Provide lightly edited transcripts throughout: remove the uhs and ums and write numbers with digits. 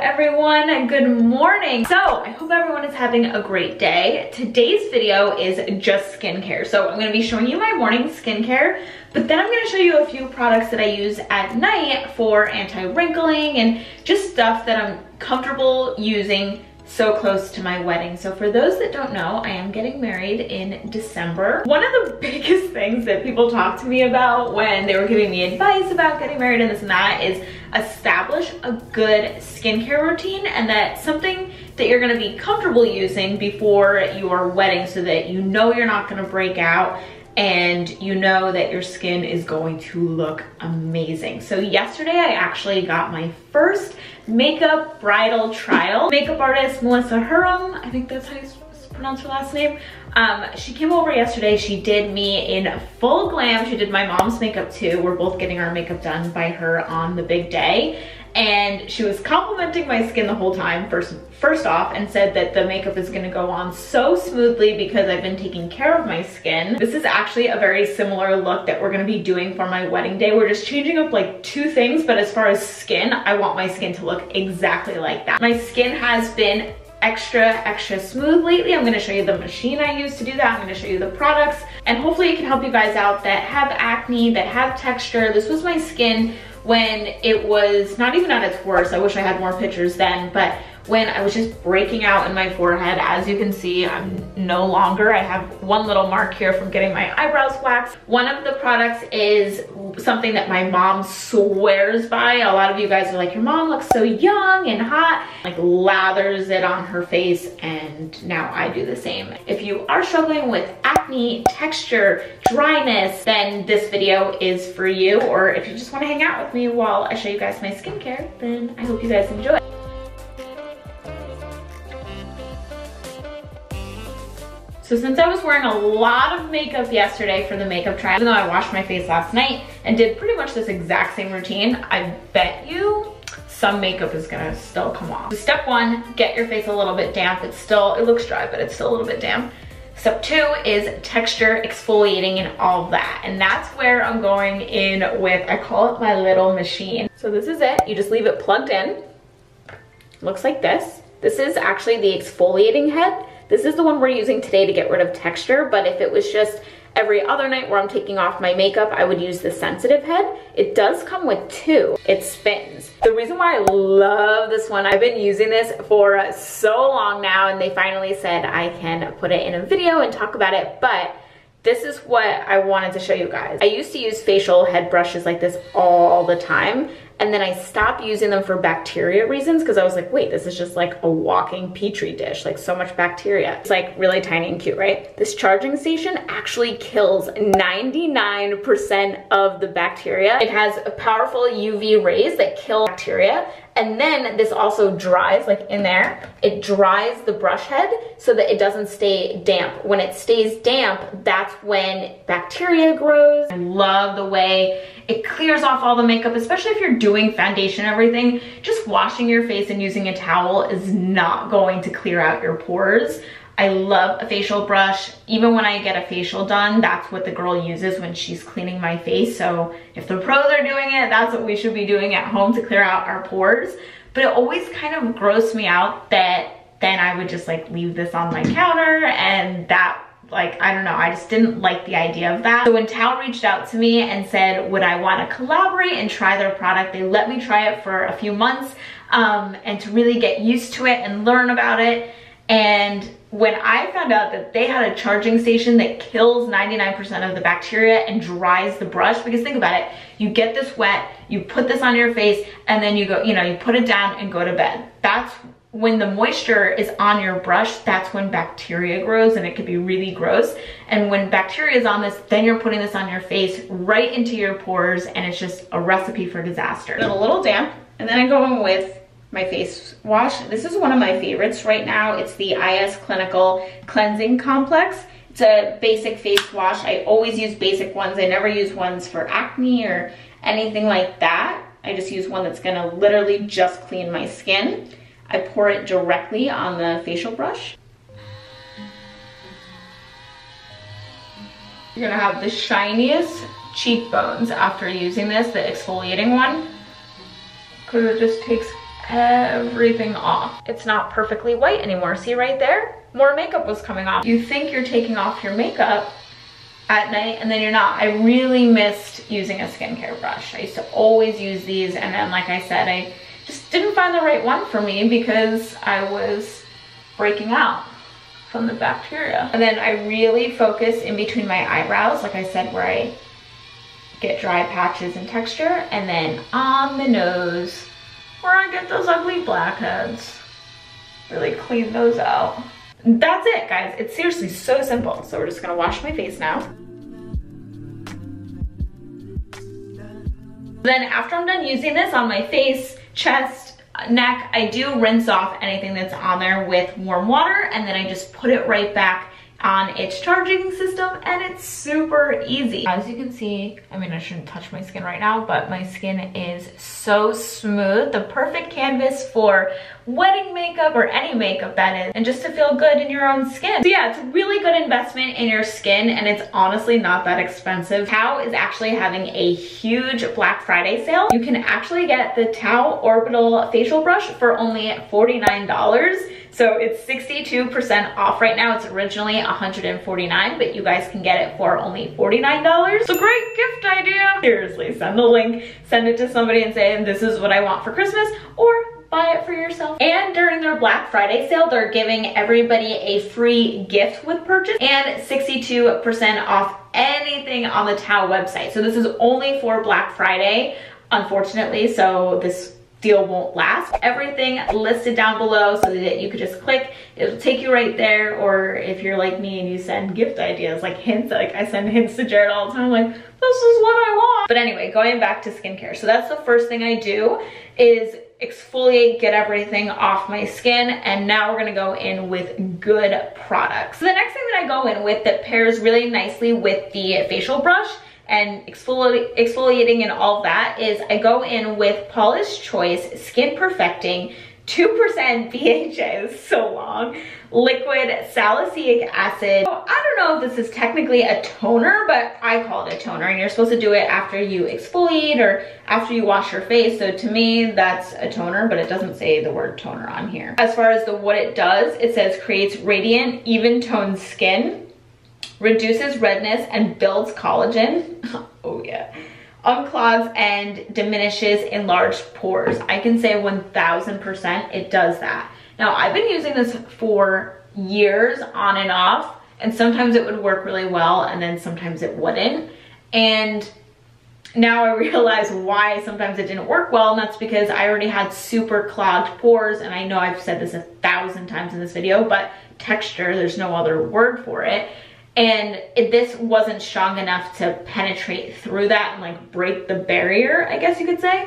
everyone, good morning. So I hope everyone is having a great day. Today's video is just skincare. So I'm going to be showing you my morning skincare, but then I'm going to show you a few products that I use at night for anti-wrinkling and just stuff that I'm comfortable using so close to my wedding. So for those that don't know, I am getting married in December. One of the biggest things that people talk to me about when they were giving me advice about getting married and this and that is establish a good skincare routine, and that's something that you're gonna be comfortable using before your wedding so that you know you're not gonna break out and you know that your skin is going to look amazing. So yesterday I actually got my first makeup bridal trial. Makeup artist Melissa Hurum, I think that's how you pronounce her last name. She came over yesterday. She did me in full glam. She did my mom's makeup too. We're both getting our makeup done by her on the big day. And she was complimenting my skin the whole time, first off, and said that the makeup is gonna go on so smoothly because I've been taking care of my skin. This is actually a very similar look that we're gonna be doing for my wedding day. We're just changing up like two things, but as far as skin, I want my skin to look exactly like that. My skin has been extra smooth lately. I'm gonna show you the machine I use to do that. I'm gonna show you the products, and hopefully it can help you guys out that have acne, that have texture. This was my skin when it was not even at its worst. I wish I had more pictures then, but when I was just breaking out in my forehead. As you can see, I'm no longer. I have one little mark here from getting my eyebrows waxed. One of the products is something that my mom swears by. A lot of you guys are like, your mom looks so young and hot. Like lathers it on her face, and now I do the same. If you are struggling with acne, texture, dryness, then this video is for you. Or if you just want to hang out with me while I show you guys my skincare, then I hope you guys enjoy. So since I was wearing a lot of makeup yesterday for the makeup trial, even though I washed my face last night and did pretty much this exact same routine, I bet you some makeup is gonna still come off. So step one, get your face a little bit damp. It looks dry, but it's still a little bit damp. Step two is texture, exfoliating, and all of that. And that's where I'm going in with, I call it my little machine. So this is it. You just leave it plugged in. Looks like this. This is actually the exfoliating head. This is the one we're using today to get rid of texture, but if it was just every other night where I'm taking off my makeup, I would use the sensitive head. It does come with two. It spins. The reason why I love this one, I've been using this for so long now, and they finally said I can put it in a video and talk about it, but this is what I wanted to show you guys. I used to use facial head brushes like this all the time, and then I stopped using them for bacteria reasons because I was like, wait, this is just like a walking petri dish, like so much bacteria. It's like really tiny and cute, right? This charging station actually kills 99% of the bacteria. It has powerful UV rays that kill bacteria. And then this also dries, like in there, it dries the brush head so that it doesn't stay damp. When it stays damp, that's when bacteria grows. I love the way it clears off all the makeup, especially if you're doing foundation and everything. Just washing your face and using a towel is not going to clear out your pores. I love a facial brush. Even when I get a facial done, that's what the girl uses when she's cleaning my face. So if the pros are doing it, that's what we should be doing at home to clear out our pores. But it always kind of grossed me out that then I would just like leave this on my counter, and that, like, I don't know, I just didn't like the idea of that. So when Tao reached out to me and said, would I want to collaborate and try their product, they let me try it for a few months and to really get used to it and learn about it. And when I found out that they had a charging station that kills 99% of the bacteria and dries the brush, because think about it, you get this wet, you put this on your face, and then you go, you put it down and go to bed. That's when the moisture is on your brush, that's when bacteria grows, and it could be really gross. And when bacteria is on this, then you're putting this on your face right into your pores, and it's just a recipe for disaster. It's a little damp, and then I go in with my face wash. This is one of my favorites right now. It's the IS Clinical Cleansing Complex. It's a basic face wash. I always use basic ones. I never use ones for acne or anything like that. I just use one that's gonna literally just clean my skin. I pour it directly on the facial brush. You're gonna have the shiniest cheekbones after using this, the exfoliating one, because it just takes everything off. It's not perfectly white anymore. See right there? More makeup was coming off. You think you're taking off your makeup at night and then you're not. I really missed using a skincare brush. I used to always use these, and then like I said, I just didn't find the right one for me because I was breaking out from the bacteria. And then I really focus in between my eyebrows, like I said, where I get dry patches and texture, and then on the nose where I get those ugly blackheads. Really clean those out. That's it, guys. It's seriously so simple. So we're just gonna wash my face now. Then after I'm done using this on my face, chest, neck, I do rinse off anything that's on there with warm water, and then I just put it right back on its charging system, and it's super easy. As you can see, I mean, I shouldn't touch my skin right now, but my skin is so smooth. The perfect canvas for wedding makeup or any makeup that is, and just to feel good in your own skin. So yeah, it's a really good investment in your skin, and it's honestly not that expensive. Tao is actually having a huge Black Friday sale. You can actually get the Tao Orbital facial brush for only $49. So it's 62% off right now. It's originally $149, but you guys can get it for only $49. So great gift idea. Seriously, send the link, send it to somebody and say, this is what I want for Christmas, or buy it for yourself. And during their Black Friday sale, they're giving everybody a free gift with purchase and 62% off anything on the Tao website. So this is only for Black Friday, unfortunately, so this deal won't last. Everything listed down below so that you could just click, it'll take you right there. Or if you're like me and you send gift ideas, like hints, like I send hints to Jared all the time, like, this is what I want. But anyway, going back to skincare. So that's the first thing I do is exfoliate, get everything off my skin, and now we're gonna go in with good products. So the next thing that I go in with that pairs really nicely with the facial brush and exfoliating and all that is I go in with Paula's Choice Skin Perfecting 2% BHA, is so long, liquid salicylic acid. So I don't know if this is technically a toner, but I call it a toner, and you're supposed to do it after you exfoliate or after you wash your face. So to me, that's a toner, but it doesn't say the word toner on here. As far as what it does, it says creates radiant, even toned skin, reduces redness and builds collagen. Oh yeah. Unclogs and diminishes enlarged pores. I can say 1000% it does that. Now I've been using this for years on and off, and sometimes it would work really well and then sometimes it wouldn't. And now I realize why sometimes it didn't work well, and that's because I already had super clogged pores, and I know I've said this 1,000 times in this video, but texture, there's no other word for it. And this wasn't strong enough to penetrate through that and like break the barrier, I guess you could say.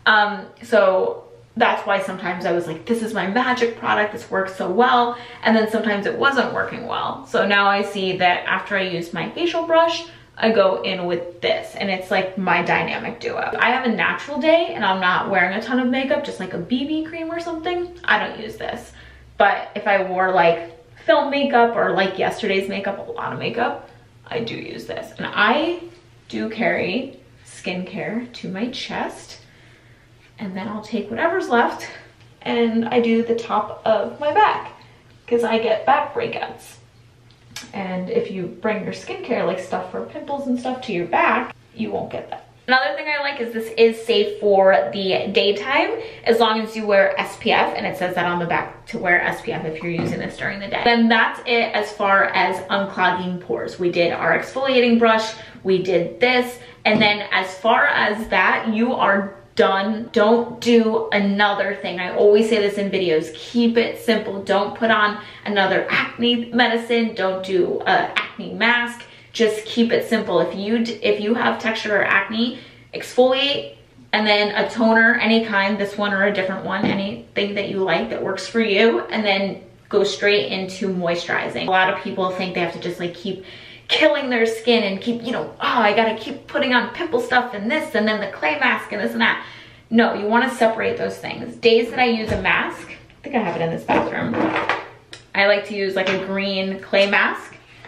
So that's why sometimes I was like, this is my magic product, this works so well. And then sometimes it wasn't working well. So now I see that after I use my facial brush, I go in with this, and it's like my dynamic duo. I have a natural day and I'm not wearing a ton of makeup, just like a BB cream or something, I don't use this. But if I wore like film makeup or like yesterday's makeup, a lot of makeup, I do use this. And I do carry skincare to my chest, and then I'll take whatever's left and I do the top of my back because I get back breakouts. And if you bring your skincare, like stuff for pimples and stuff, to your back, you won't get that. Another thing I like is this is safe for the daytime as long as you wear SPF, and it says that on the back to wear SPF if you're using this during the day. Then that's it as far as unclogging pores. We did our exfoliating brush, we did this, and then as far as that, you are done. Don't do another thing. I always say this in videos, keep it simple. Don't put on another acne medicine, don't do an acne mask. Just keep it simple. If you have texture or acne, exfoliate, and then a toner, any kind, this one or a different one, anything that you like that works for you, and then go straight into moisturizing. A lot of people think they have to just like keep killing their skin and keep, you know, oh, I gotta keep putting on pimple stuff and this, and then the clay mask and this and that. No, you wanna separate those things. Days that I use a mask, I think I have it in this bathroom. I like to use like a green clay mask,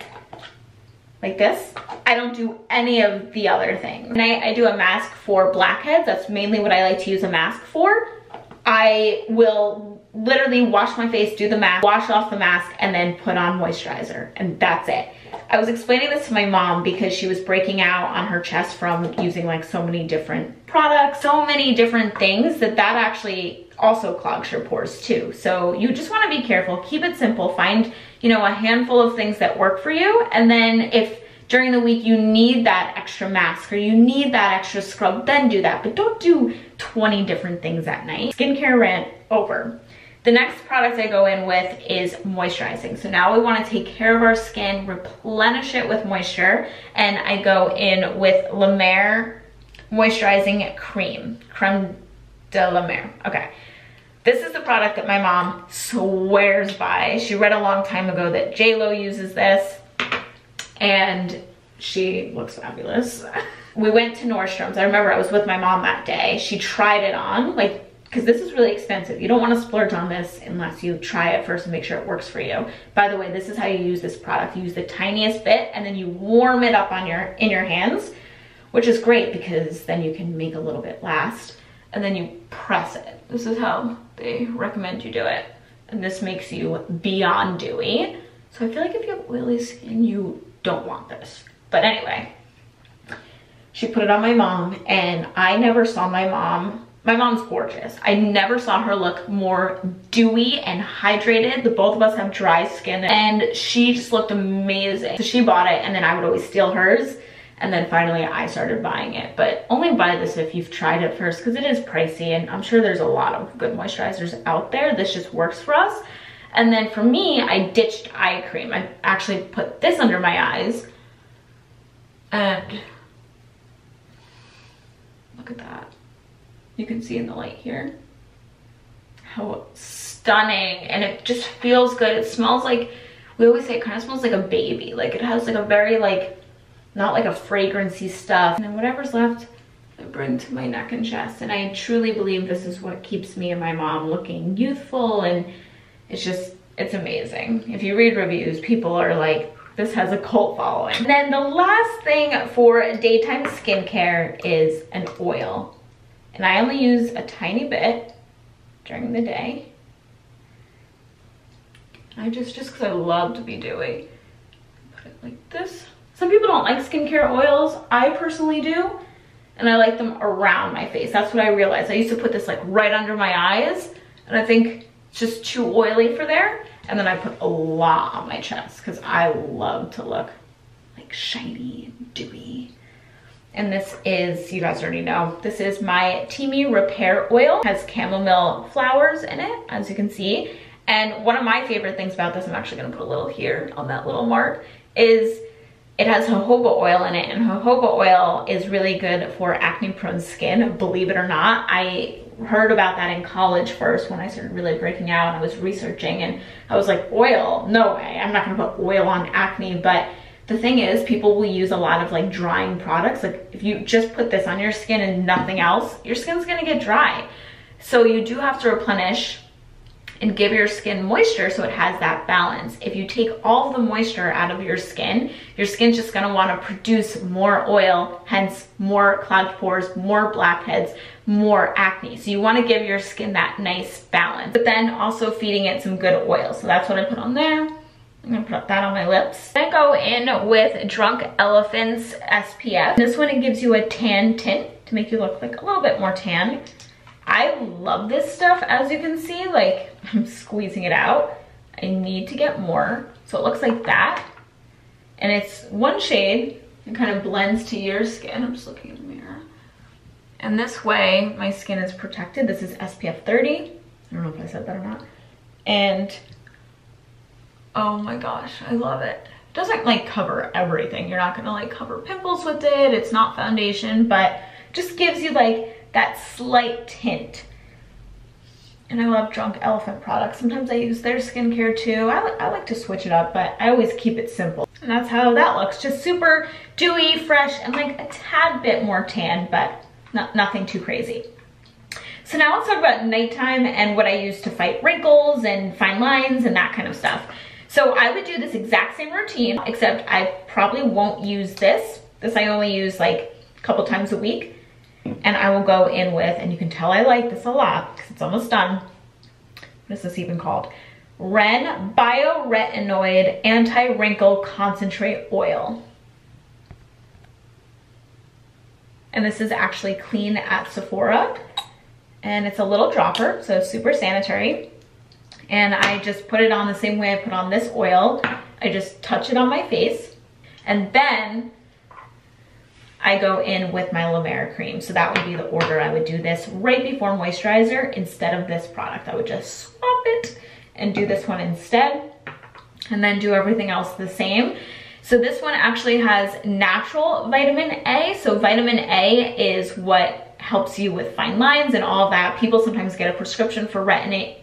like this. I don't do any of the other things. And I do a mask for blackheads. That's mainly what I like to use a mask for. I will literally wash my face, do the mask, wash off the mask, and then put on moisturizer, and that's it. I was explaining this to my mom because she was breaking out on her chest from using like so many different products, so many different things, that actually also clogs your pores too. So you just want to be careful, keep it simple, find, you know, a handful of things that work for you, and then if during the week you need that extra mask or you need that extra scrub, then do that, but don't do 20 different things at night. Skincare rant over. The next product I go in with is moisturizing. So now we want to take care of our skin, replenish it with moisture, and I go in with La Mer Moisturizing Cream, Creme de la Mer. Okay. This is the product that my mom swears by. She read a long time ago that J-Lo uses this, and she looks fabulous. We went to Nordstrom's. I remember I was with my mom that day. She tried it on, like, because this is really expensive. You don't want to splurge on this unless you try it first and make sure it works for you. By the way, this is how you use this product. You use the tiniest bit and then you warm it up on in your hands, which is great because then you can make a little bit last, and then you press it. This is how they recommend you do it. And this makes you beyond dewy. So I feel like if you have oily skin, you don't want this. But anyway, she put it on my mom, and I never saw my mom's gorgeous. I never saw her look more dewy and hydrated. The both of us have dry skin, and she just looked amazing. So she bought it, and then I would always steal hers. And then finally I started buying it, but only buy this if you've tried it first, because it is pricey, and I'm sure there's a lot of good moisturizers out there. This just works for us. And then for me, I ditched eye cream. I actually put this under my eyes, and look at that. You can see in the light here how stunning, and it just feels good. It smells like, we always say it kind of smells like a baby. Like it has like a very like, not like a fragrancy stuff. And then whatever's left, I bring to my neck and chest. And I truly believe this is what keeps me and my mom looking youthful, and it's just, it's amazing. If you read reviews, people are like, this has a cult following. And then the last thing for daytime skincare is an oil. And I only use a tiny bit during the day. Just because I love to be dewy. Put it like this. Some people don't like skincare oils. I personally do. And I like them around my face. That's what I realized. I used to put this like right under my eyes, and I think it's just too oily for there. And then I put a lot on my chest because I love to look like shiny and dewy. And this is, you guys already know, this is my Teamy Repair Oil. It has chamomile flowers in it, as you can see. And one of my favorite things about this, I'm actually gonna put a little here on that little mark, is it has jojoba oil in it, and jojoba oil is really good for acne-prone skin, believe it or not. I heard about that in college first when I started really breaking out, and I was researching, and I was like, oil? No way, I'm not gonna put oil on acne. But the thing is, people will use a lot of like drying products. Like if you just put this on your skin and nothing else, your skin's gonna get dry. So you do have to replenish and give your skin moisture so it has that balance. If you take all the moisture out of your skin's just gonna wanna produce more oil, hence more clogged pores, more blackheads, more acne. So you wanna give your skin that nice balance, but then also feeding it some good oil. So that's what I put on there. I'm gonna put that on my lips. Then go in with Drunk Elephant's SPF. This one, it gives you a tan tint to make you look like a little bit more tan. I love this stuff, as you can see, like I'm squeezing it out. I need to get more. So it looks like that. And it's one shade and kind of blends to your skin. I'm just looking in the mirror. And this way my skin is protected. This is SPF 30. I don't know if I said that or not. And oh my gosh, I love it. It doesn't like cover everything. You're not gonna like cover pimples with it. It's not foundation, but just gives you like that slight tint. And I love Drunk Elephant products. Sometimes I use their skincare too. I like to switch it up, but I always keep it simple. And that's how that looks. Just super dewy, fresh, and like a tad bit more tan, but nothing too crazy. So now let's talk about nighttime and what I use to fight wrinkles and fine lines and that kind of stuff. So I would do this exact same routine, except I probably won't use this. This I only use like a couple times a week. And I will go in with, and you can tell I like this a lot because it's almost done. What is this even called? Ren Bioretinoid Anti-Wrinkle Concentrate Oil. And this is actually clean at Sephora. And it's a little dropper, so super sanitary. And I just put it on the same way I put on this oil. I just touch it on my face. And then I go in with my La Mer cream. So that would be the order. I would do this right before moisturizer instead of this product. I would just swap it and do this one instead. And then do everything else the same. So this one actually has natural vitamin A. So vitamin A is what helps you with fine lines and all of that. People sometimes get a prescription for Retin-A,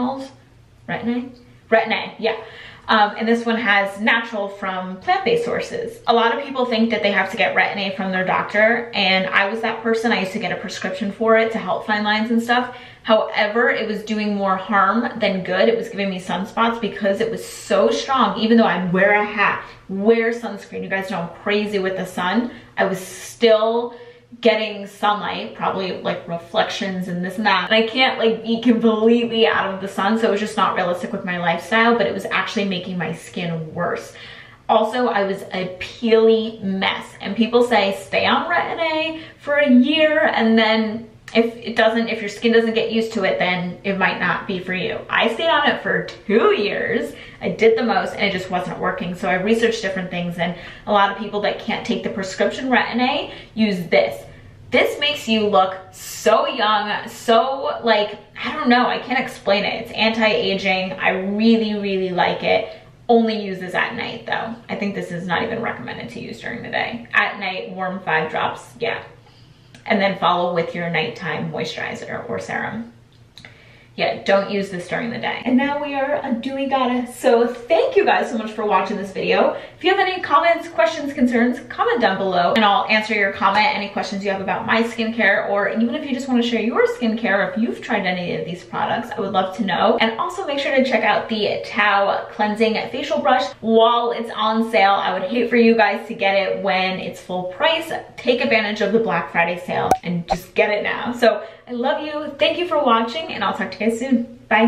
yeah. And this one has natural from plant-based sources. A lot of people think that they have to get Retin-A from their doctor, and I was that person. I used to get a prescription for it to help fine lines and stuff. However, it was doing more harm than good. It was giving me sunspots because it was so strong. Even though I wear a hat, wear sunscreen, you guys know I'm crazy with the sun, I was still getting sunlight, probably like reflections and this and that. And I can't like be completely out of the sun, so it was just not realistic with my lifestyle, but it was actually making my skin worse. Also, I was a peely mess, and people say stay on Retin-A for a year, and then if your skin doesn't get used to it, then it might not be for you. I stayed on it for 2 years. I did the most, and it just wasn't working. So I researched different things, and a lot of people that can't take the prescription Retin-A use this. This makes you look so young, so like, I don't know, I can't explain it. It's anti-aging. I really, really like it. Only use this at night though. I think this is not even recommended to use during the day. At night, warm 5 drops, yeah. And then follow with your nighttime moisturizer or serum. Yeah, don't use this during the day. And now we are a dewy goddess. So thank you guys so much for watching this video. If you have any comments, questions, concerns, comment down below and I'll answer your comment, any questions you have about my skincare, or even if you just want to share your skincare, if you've tried any of these products, I would love to know. And also make sure to check out the Tao Cleansing Facial Brush while it's on sale. I would hate for you guys to get it when it's full price. Take advantage of the Black Friday sale and just get it now. So I love you. Thank you for watching, and I'll talk to you guys soon. Bye.